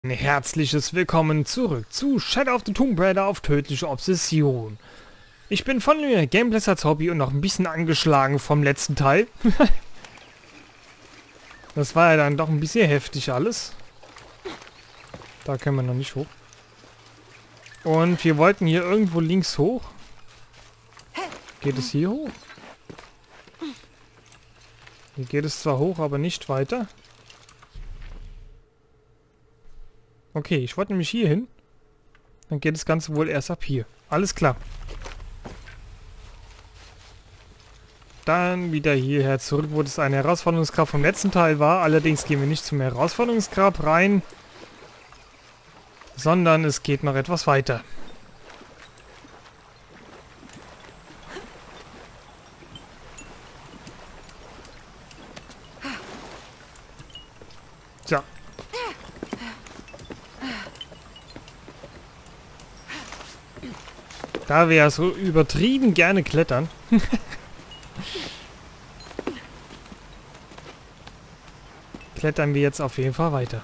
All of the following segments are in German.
Ein herzliches Willkommen zurück zu Shadow of the Tomb Raider auf tödliche Obsession. Ich bin von mir Gameplays als Hobby und noch ein bisschen angeschlagen vom letzten Teil. Das war ja dann doch ein bisschen heftig alles. Da können wir noch nicht hoch. Und wir wollten hier irgendwo links hoch. Geht es hier hoch? Hier geht es zwar hoch, aber nicht weiter. Okay, ich wollte nämlich hier hin. Dann geht das Ganze wohl erst ab hier. Alles klar. Dann wieder hierher zurück, wo das eine Herausforderungsgrab vom letzten Teil war. Allerdings gehen wir nicht zum Herausforderungsgrab rein, sondern es geht noch etwas weiter. So. Da wir ja so übertrieben gerne klettern. Klettern wir jetzt auf jeden Fall weiter.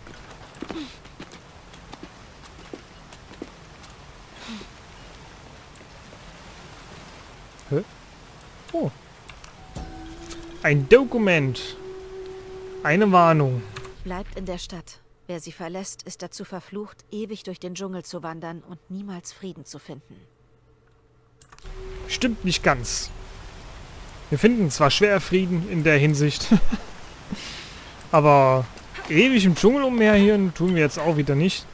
Hä? Oh. Ein Dokument. Eine Warnung. Bleibt in der Stadt. Wer sie verlässt, ist dazu verflucht, ewig durch den Dschungel zu wandern und niemals Frieden zu finden. Stimmt nicht ganz. Wir finden zwar schwer Frieden in der Hinsicht, aber ewig im Dschungel umherhirren tun wir jetzt auch wieder nicht.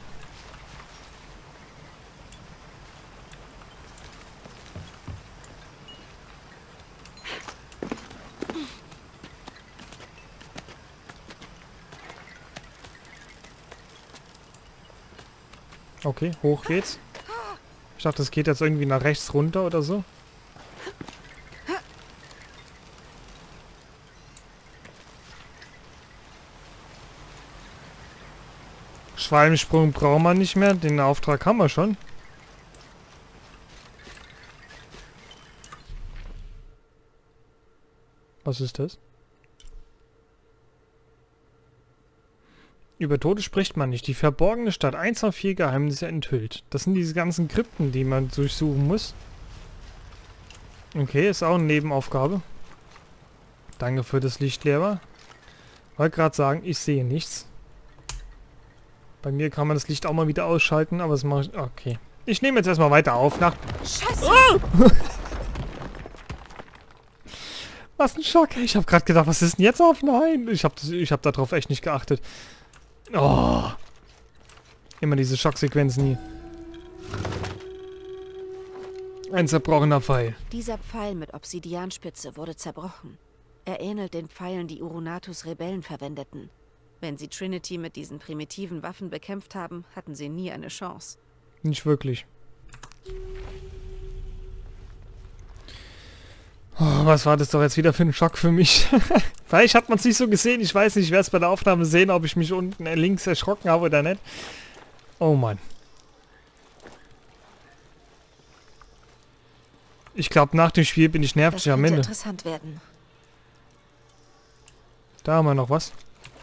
Okay, hoch geht's. Ich dachte, es geht jetzt irgendwie nach rechts runter oder so. Schwalbensprung brauchen wir nicht mehr. Den Auftrag haben wir schon. Was ist das? Über Tote spricht man nicht. Die verborgene Stadt. 1 von 4 Geheimnisse enthüllt. Das sind diese ganzen Krypten, die man durchsuchen muss. Okay, ist auch eine Nebenaufgabe. Danke für das Lichtlehrer. Wollte gerade sagen, ich sehe nichts. Bei mir kann man das Licht auch mal wieder ausschalten, aber das mache ich... Okay. Ich nehme jetzt erstmal weiter auf. Scheiße! Ah! Was ein Schock. Ich habe gerade gedacht, was ist denn jetzt auf? Nein, ich hab darauf echt nicht geachtet. Oh. Immer diese Schocksequenzen hier. Ein zerbrochener Pfeil. Dieser Pfeil mit Obsidianspitze wurde zerbrochen. Er ähnelt den Pfeilen, die Urunatus Rebellen verwendeten. Wenn sie Trinity mit diesen primitiven Waffen bekämpft haben, hatten sie nie eine Chance. Nicht wirklich. Oh, was war das doch jetzt wieder für ein Schock für mich? Vielleicht hat man es nicht so gesehen. Ich weiß nicht, ich werde es bei der Aufnahme sehen, ob ich mich unten links erschrocken habe oder nicht. Oh Mann. Ich glaube, nach dem Spiel bin ich nervig am Ende. Interessant werden. Da haben wir noch was.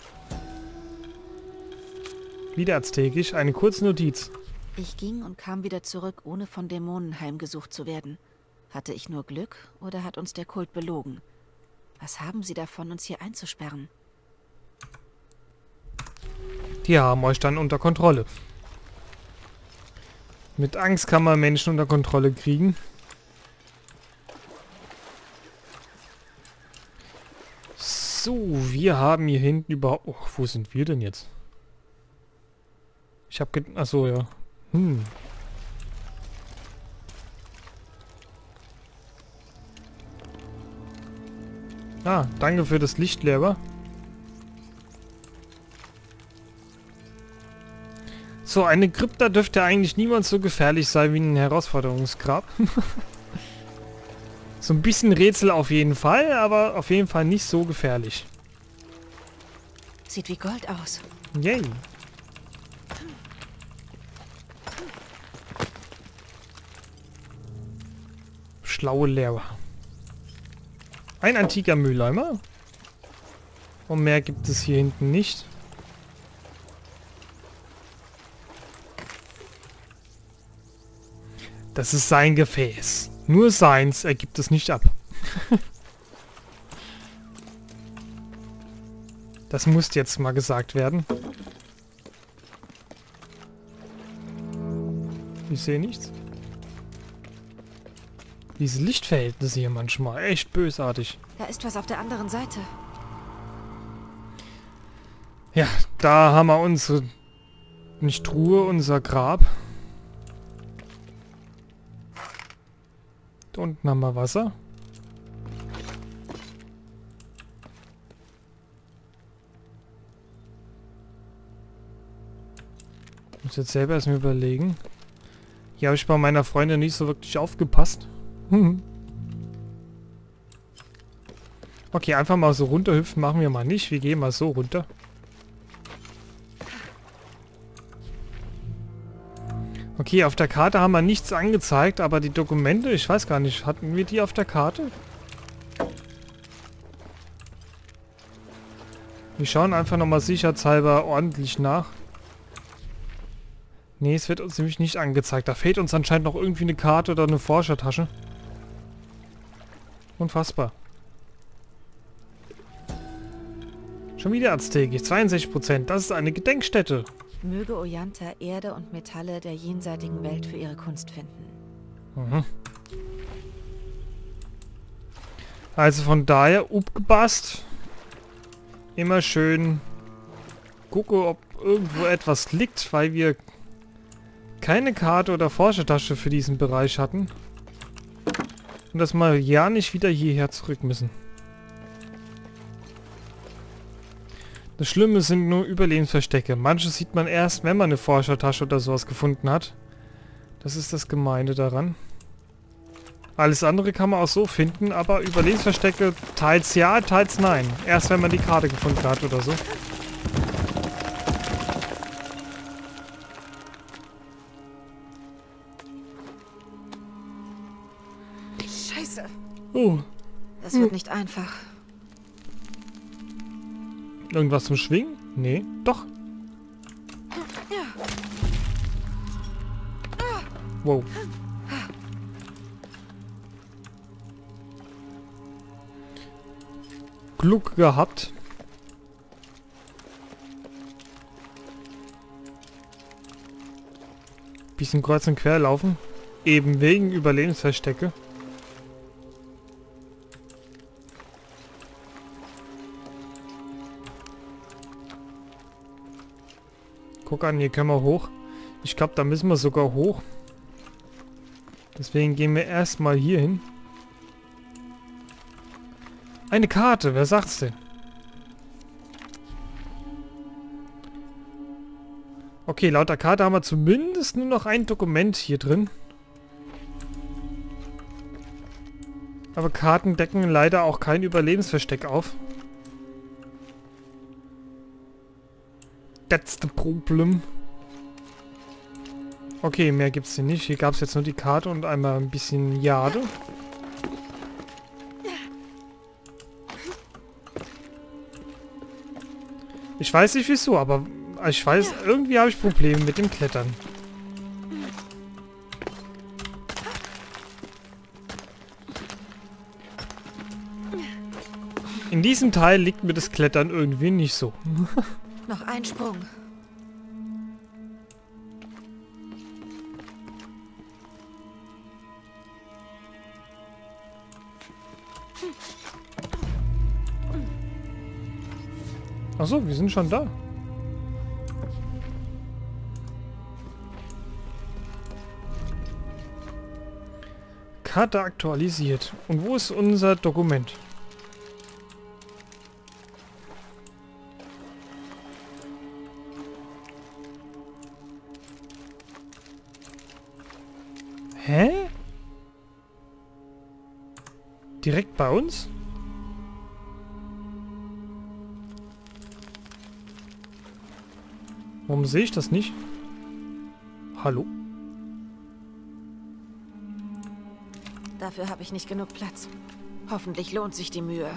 Wieder aztekisch, eine kurze Notiz. Ich ging und kam wieder zurück, ohne von Dämonen heimgesucht zu werden. Hatte ich nur Glück oder hat uns der Kult belogen? Was haben sie davon, uns hier einzusperren? Die haben euch dann unter Kontrolle. Mit Angst kann man Menschen unter Kontrolle kriegen. So, wir haben hier hinten überhaupt... Oh, wo sind wir denn jetzt? Ich habe... Achso, ja. Ah, danke für das Lichtlehrer. So, eine Krypta dürfte eigentlich niemand so gefährlich sein wie ein Herausforderungsgrab. So ein bisschen Rätsel auf jeden Fall, aber auf jeden Fall nicht so gefährlich. Sieht wie Gold aus. Yay. Schlaue Lehrer. Ein antiker Mülleimer. Und mehr gibt es hier hinten nicht. Das ist sein Gefäß. Nur seins, er gibt es nicht ab. Das muss jetzt mal gesagt werden. Ich sehe nichts. Diese Lichtverhältnisse hier manchmal, echt bösartig. Da ist was auf der anderen Seite. Ja, da haben wir unsere... Nicht Truhe, unser Grab. Da unten haben wir Wasser. Ich muss jetzt selber erstmal überlegen. Hier habe ich bei meiner Freundin nicht so wirklich aufgepasst. Okay, einfach mal so runterhüpfen machen wir mal nicht. Wir gehen mal so runter. Okay, auf der Karte haben wir nichts angezeigt, aber die Dokumente, ich weiß gar nicht, hatten wir die auf der Karte? Wir schauen einfach nochmal sicherheitshalber ordentlich nach. Nee, es wird uns nämlich nicht angezeigt. Da fehlt uns anscheinend noch irgendwie eine Karte oder eine Forschertasche. Unfassbar. Schon wieder Azteki, 62%. Das ist eine Gedenkstätte. Möge Oyanta Erde und Metalle der jenseitigen Welt für ihre Kunst finden. Mhm. Also von daher, upgepasst. Immer schön gucke, ob irgendwo etwas liegt, weil wir keine Karte oder Forschertasche für diesen Bereich hatten. Und dass wir ja nicht wieder hierher zurück müssen. Das Schlimme sind nur Überlebensverstecke. Manche sieht man erst, wenn man eine Forschertasche oder sowas gefunden hat. Das ist das Gemeine daran. Alles andere kann man auch so finden, aber Überlebensverstecke teils ja, teils nein. Erst wenn man die Karte gefunden hat oder so. Scheiße. Oh. Das wird nicht einfach. Irgendwas zum Schwingen? Nee, doch. Wow. Glück gehabt. Bisschen kreuz und quer laufen. Eben wegen Überlebensverstecke. Guck an, hier können wir hoch. Ich glaube, da müssen wir sogar hoch. Deswegen gehen wir erstmal hier hin. Eine Karte, wer sagt's denn? Okay, laut der Karte haben wir zumindest nur noch ein Dokument hier drin. Aber Karten decken leider auch kein Überlebensversteck auf. That's the problem. Okay, mehr gibt's hier nicht. Hier gab es jetzt nur die Karte und einmal ein bisschen Jade. Ich weiß nicht wieso, aber ich weiß, irgendwie habe ich Probleme mit dem Klettern. In diesem Teil liegt mir das Klettern irgendwie nicht so. Noch ein Sprung. Achso, wir sind schon da. Karte aktualisiert. Und wo ist unser Dokument? Hä? Direkt bei uns? Warum sehe ich das nicht? Hallo? Dafür habe ich nicht genug Platz. Hoffentlich lohnt sich die Mühe.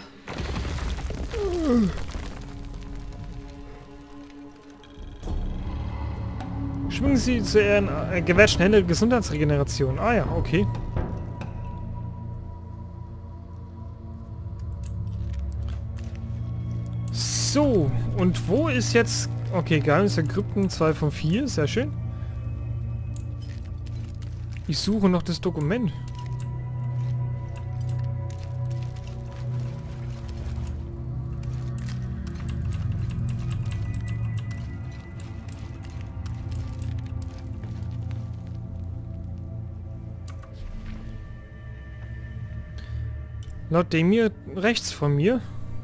Schwingen Sie zu Ihren Gewährt schnelle Gesundheitsregeneration. Ah ja, okay. So, und wo ist jetzt... Okay, Geheimnis der Krypten 2 von 4, sehr schön. Ich suche noch das Dokument. Laut dem hier rechts von mir.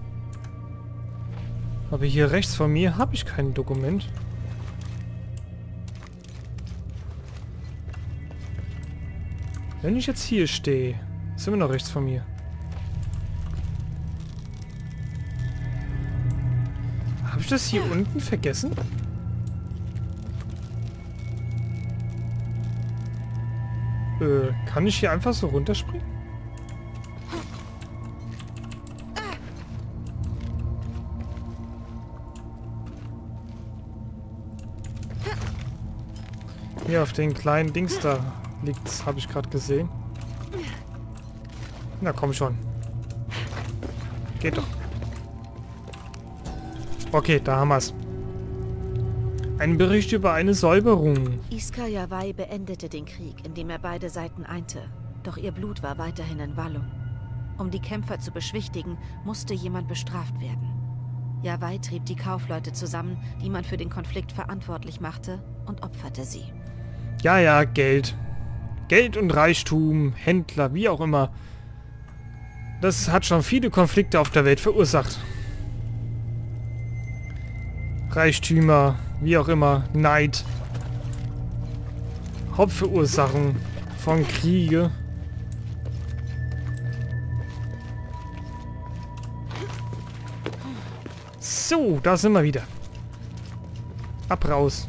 Aber hier rechts von mir habe ich kein Dokument. Wenn ich jetzt hier stehe, ist immer noch rechts von mir. Habe ich das hier unten vergessen? Kann ich hier einfach so runterspringen? Hier auf den kleinen Dings da liegt's, habe ich gerade gesehen. Na komm schon. Geht doch. Okay, da haben wir's. Ein Bericht über eine Säuberung. Iska Yawai beendete den Krieg, indem er beide Seiten einte. Doch ihr Blut war weiterhin in Wallung. Um die Kämpfer zu beschwichtigen, musste jemand bestraft werden. Yawai trieb die Kaufleute zusammen, die man für den Konflikt verantwortlich machte, und opferte sie. Ja, ja, Geld. Geld und Reichtum, Händler, wie auch immer. Das hat schon viele Konflikte auf der Welt verursacht. Reichtümer, wie auch immer, Neid. Hauptverursachung von Kriege. So, da sind wir wieder. Ab raus.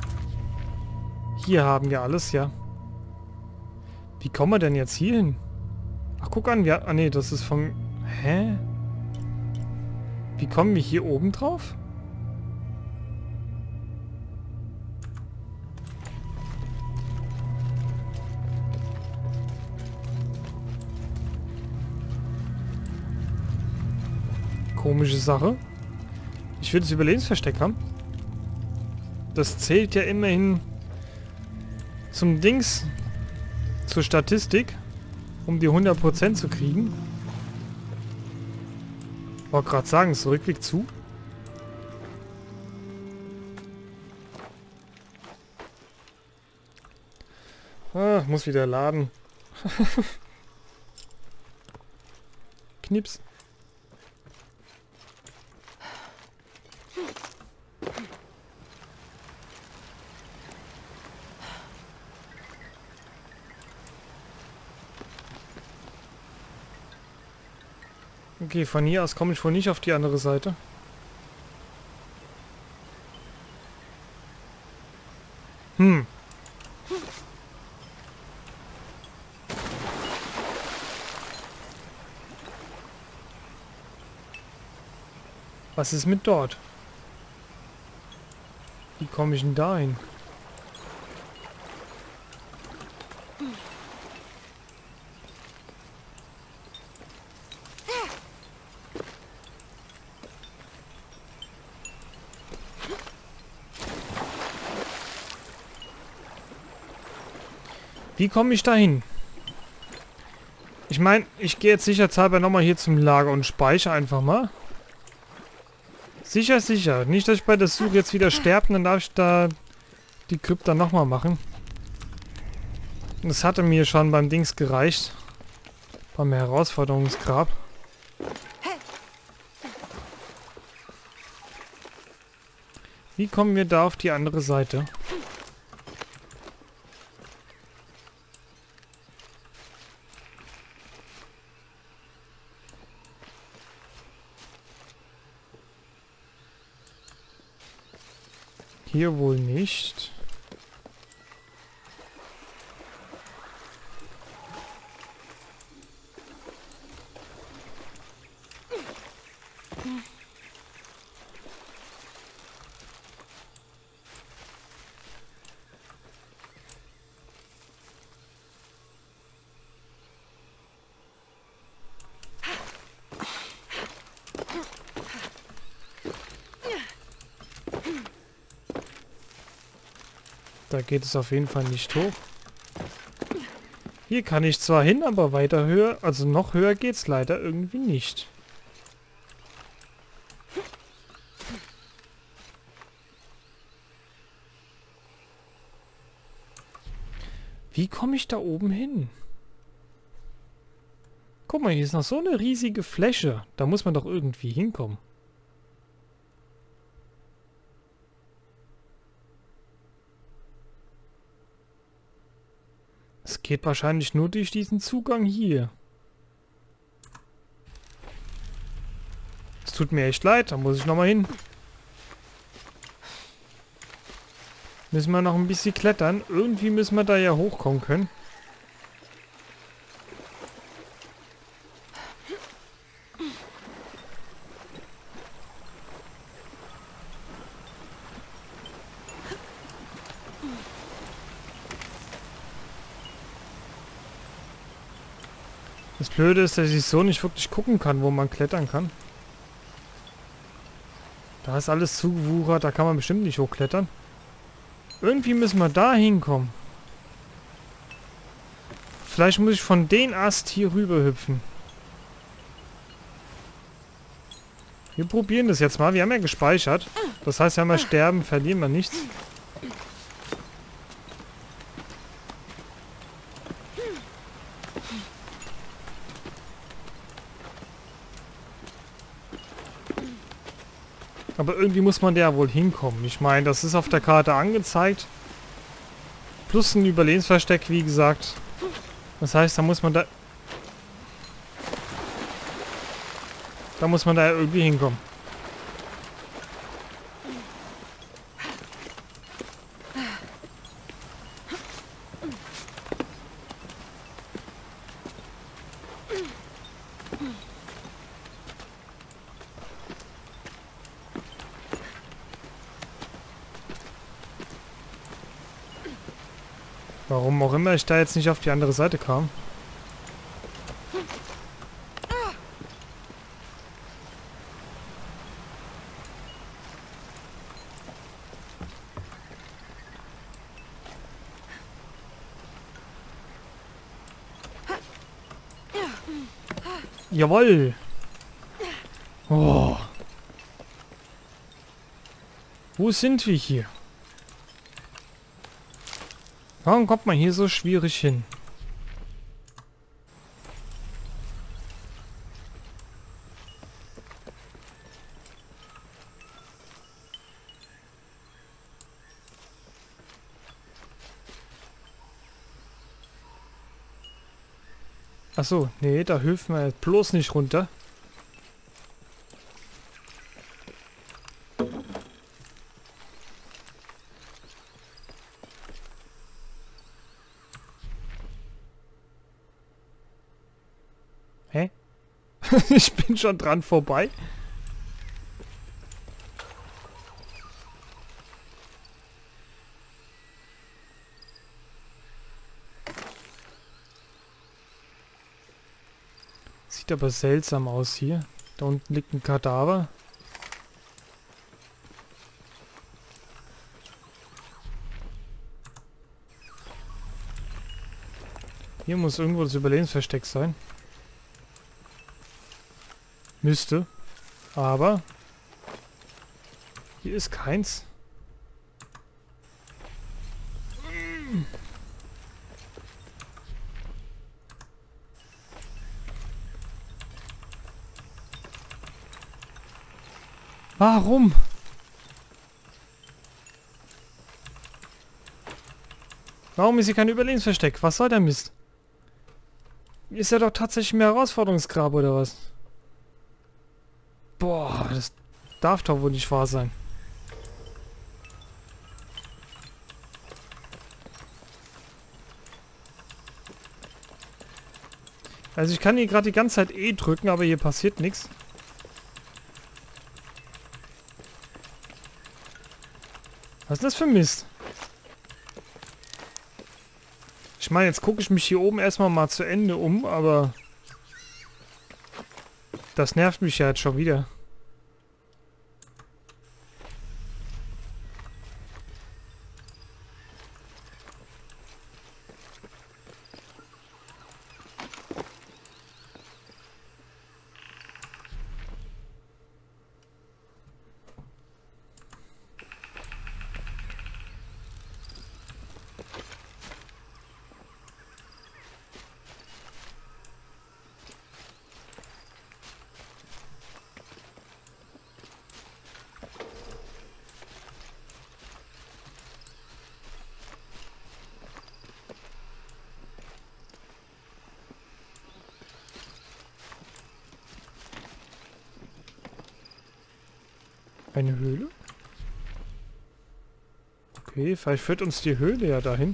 Hier haben wir alles, ja. Wie kommen wir denn jetzt hier hin? Ach, guck an, wir... Ah, nee, das ist vom... Hä? Wie kommen wir hier oben drauf? Komische Sache. Ich will das Überlebensversteck haben. Das zählt ja immerhin zum Dings, zur Statistik, um die 100% zu kriegen. Wollte gerade sagen, ist der Rückweg zu? Ah, muss wieder laden. Knips. Okay, von hier aus komme ich wohl nicht auf die andere Seite. Was ist mit dort? Wie komme ich denn da hin? Wie komme ich da hin? Ich meine, ich gehe jetzt sicherheitshalber nochmal hier zum Lager und speichere einfach mal. Sicher, sicher. Nicht, dass ich bei der Suche jetzt wieder sterbe, dann darf ich da die Krypta nochmal machen. Das hatte mir schon beim Dings gereicht. Beim Herausforderungsgrab. Wie kommen wir da auf die andere Seite? Hier wohl nicht. Da geht es auf jeden Fall nicht hoch. Hier kann ich zwar hin, aber weiter höher, also noch höher geht's leider irgendwie nicht. Wie komme ich da oben hin? Guck mal, hier ist noch so eine riesige Fläche. Da muss man doch irgendwie hinkommen. Es geht wahrscheinlich nur durch diesen Zugang hier. Es tut mir echt leid, da muss ich nochmal hin. Müssen wir noch ein bisschen klettern. Irgendwie müssen wir da ja hochkommen können. Das Blöde ist, dass ich so nicht wirklich gucken kann, wo man klettern kann. Da ist alles zugewuchert, da kann man bestimmt nicht hochklettern. Irgendwie müssen wir da hinkommen. Vielleicht muss ich von den Ast hier rüber hüpfen. Wir probieren das jetzt mal. Wir haben ja gespeichert. Das heißt, wenn wir sterben, verlieren wir nichts. Aber irgendwie muss man da ja wohl hinkommen. Ich meine, das ist auf der Karte angezeigt. Plus ein Überlebensversteck, wie gesagt. Das heißt, da muss man da... Da muss man da ja irgendwie hinkommen. Warum auch immer ich da jetzt nicht auf die andere Seite kam. Jawohl! Oh. Wo sind wir hier? Warum kommt man hier so schwierig hin? Achso, nee, da hüpfen wir bloß nicht runter. Hä? Ich bin schon dran vorbei. Sieht aber seltsam aus hier. Da unten liegt ein Kadaver. Hier muss irgendwo das Überlebensversteck sein. Müsste. Aber hier ist keins. Warum? Warum ist hier kein Überlebensversteck? Was soll der Mist? Ist ja doch tatsächlich mehr Herausforderungsgrab oder was? Boah, das darf doch wohl nicht wahr sein. Also ich kann hier gerade die ganze Zeit E drücken, aber hier passiert nichts. Was ist das für Mist? Ich meine, jetzt gucke ich mich hier oben erstmal mal zu Ende um, aber... Das nervt mich ja jetzt schon wieder. Eine Höhle? Okay, vielleicht führt uns die Höhle ja dahin.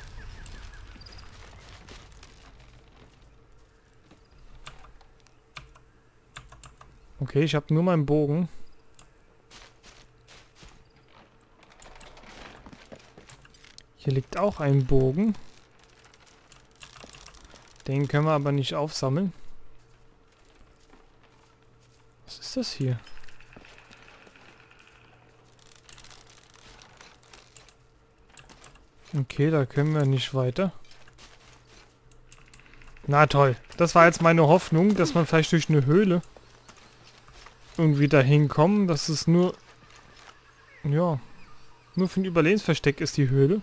Okay, ich habe nur meinen Bogen. Hier liegt auch ein Bogen. Den können wir aber nicht aufsammeln. Was ist das hier? Okay, da können wir nicht weiter. Na toll. Das war jetzt meine Hoffnung, dass man vielleicht durch eine Höhle irgendwie dahin kommen. Das ist nur... Ja. Nur für ein Überlebensversteck ist die Höhle.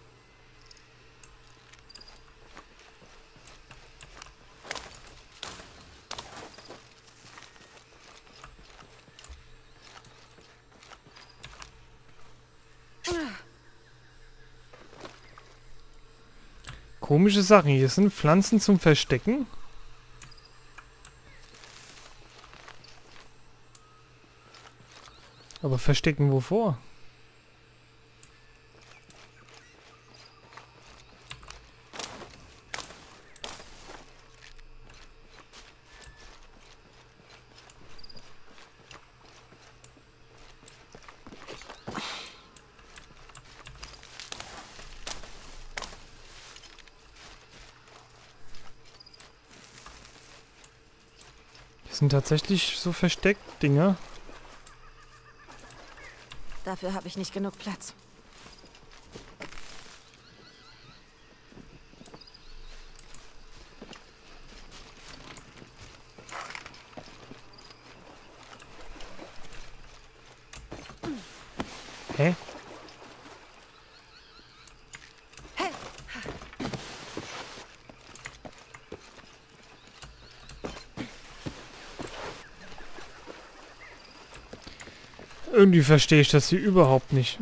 Komische Sachen. Hier sind Pflanzen zum Verstecken. Aber verstecken wovor? Das sind tatsächlich so Versteckdinger. Dafür habe ich nicht genug Platz. Hä? Irgendwie verstehe ich das hier überhaupt nicht.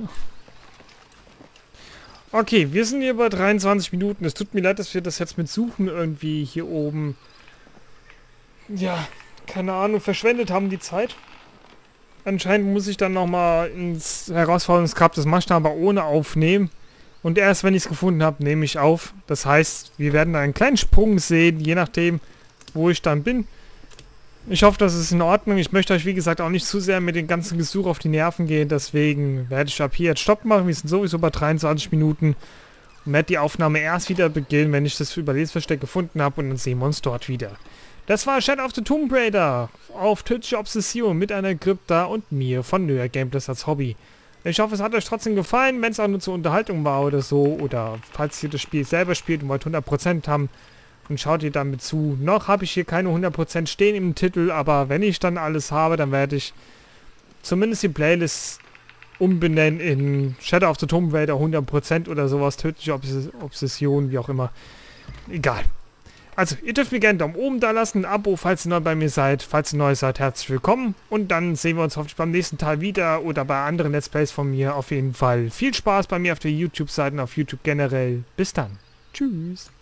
Okay, wir sind hier bei 23 Minuten. Es tut mir leid, dass wir das jetzt mit Suchen irgendwie hier oben... Ja, keine Ahnung, verschwendet haben die Zeit. Anscheinend muss ich dann nochmal ins Herausforderungsgrab des Maschinen aber ohne aufnehmen. Und erst wenn ich es gefunden habe, nehme ich auf. Das heißt, wir werden einen kleinen Sprung sehen, je nachdem, wo ich dann bin. Ich hoffe, das ist in Ordnung. Ich möchte euch, wie gesagt, auch nicht zu sehr mit dem ganzen Gesuch auf die Nerven gehen. Deswegen werde ich ab hier jetzt Stopp machen. Wir sind sowieso bei 23 Minuten. Und werde die Aufnahme erst wieder beginnen, wenn ich das Überlebensversteck gefunden habe. Und dann sehen wir uns dort wieder. Das war Shadow of the Tomb Raider auf Tödliche Obsession mit einer Krypta und mir von Nöer Gameplays als Hobby. Ich hoffe, es hat euch trotzdem gefallen, wenn es auch nur zur Unterhaltung war oder so. Oder falls ihr das Spiel selber spielt und wollt 100% haben, und schaut ihr damit zu. Noch habe ich hier keine 100% stehen im Titel, aber wenn ich dann alles habe, dann werde ich zumindest die Playlist umbenennen in Shadow of the Tomb Raider 100% oder sowas. Tödliche Obsession, wie auch immer. Egal. Also, ihr dürft mir gerne einen Daumen oben da lassen, ein Abo, falls ihr neu bei mir seid. Falls ihr neu seid, herzlich willkommen. Und dann sehen wir uns hoffentlich beim nächsten Teil wieder oder bei anderen Let's Plays von mir. Auf jeden Fall viel Spaß bei mir auf der YouTube-Seite und auf YouTube generell. Bis dann. Tschüss.